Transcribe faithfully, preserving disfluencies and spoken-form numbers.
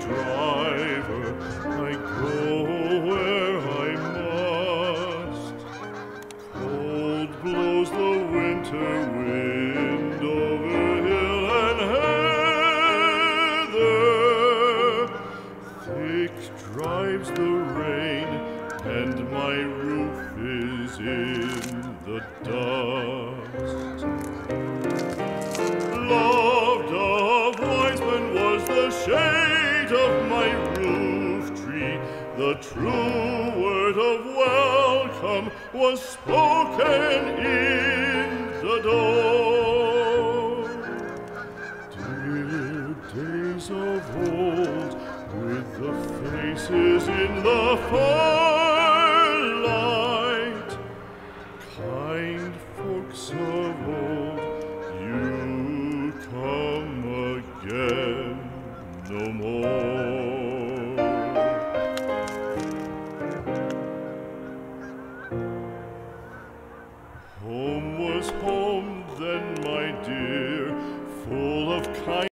driver, I go where I must. Cold blows the winter wind over hill and heather. Thick drives the rain, and my roof is in the dust. Loved of wise men was the shade of my roof tree. The true word of welcome was spoken in the door. Dear days of old, with the faces in the firelight, kind folks of old, you come again no more. Home was home then, my dear, full of kind